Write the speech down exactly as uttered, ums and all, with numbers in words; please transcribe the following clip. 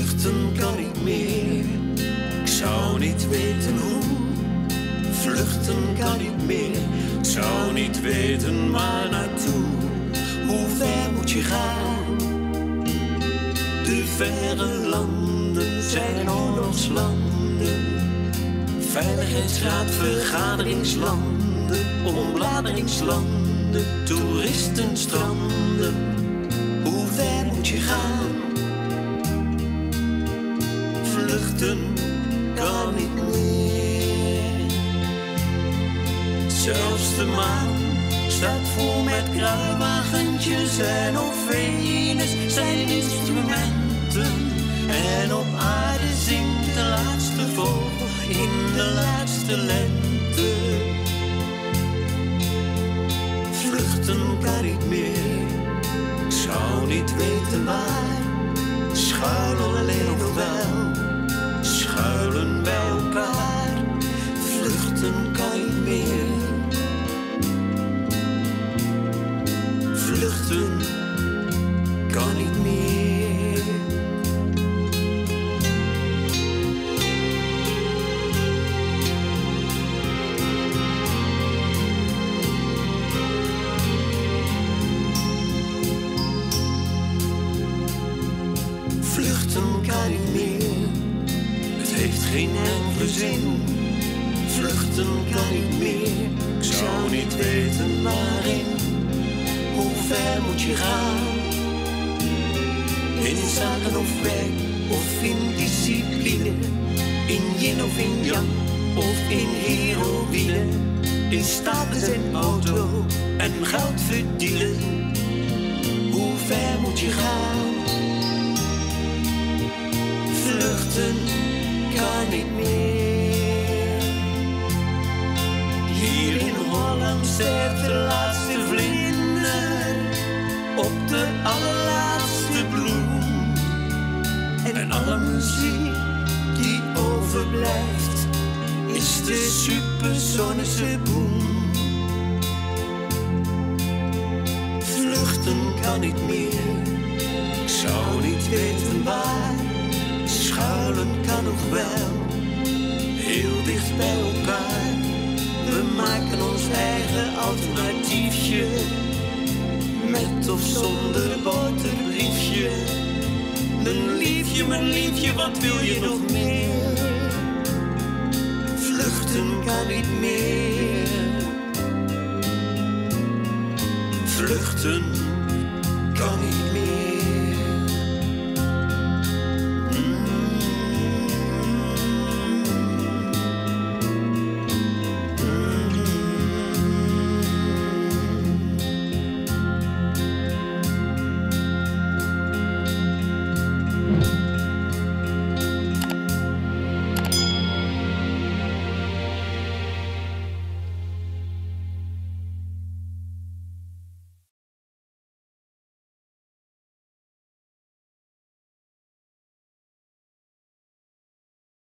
Vluchten kan niet meer, ik zou niet weten hoe. Vluchten kan niet meer, ik zou niet weten waar naartoe. Hoe ver moet je gaan? De verre landen zijn oorlogslanden. Veiligheidsraad, vergaderingslanden, ombladeringslanden, toeristenstranden. Hoe ver moet je gaan? Vluchten kan niet meer. Zelfs de maan staat vol met kruiwagentjes en op Venus zijn instrumenten. En op aarde zingt de laatste vogel in de laatste lente. Vluchten kan niet meer, ik zou niet weten waar. Schuilen alleen nog wel, schuilen bij elkaar. Vluchten kan niet meer. Vluchten kan niet meer. Vluchten kan niet meer, het heeft geen enkele zin. Vluchten kan niet meer, ik zou niet weten waarin. Hoe ver moet je gaan? In zaken of werk of in discipline. In yin of in yang of in heroïne. In status en auto en geld verdienen. Hoe ver moet je gaan? Vluchten kan niet meer. Hier in Holland sterft de laatste vlinder op de allerlaatste bloem. En alle muziek die overblijft is de supersonische boom. Vluchten kan niet meer, ik zou niet weten waar. Schuilen kan nog wel, heel dicht bij elkaar. We maken ons eigen alternatiefje, met of zonder boterbriefje. Mijn liefje, mijn liefje, wat wil je nog meer? Vluchten kan niet meer. Vluchten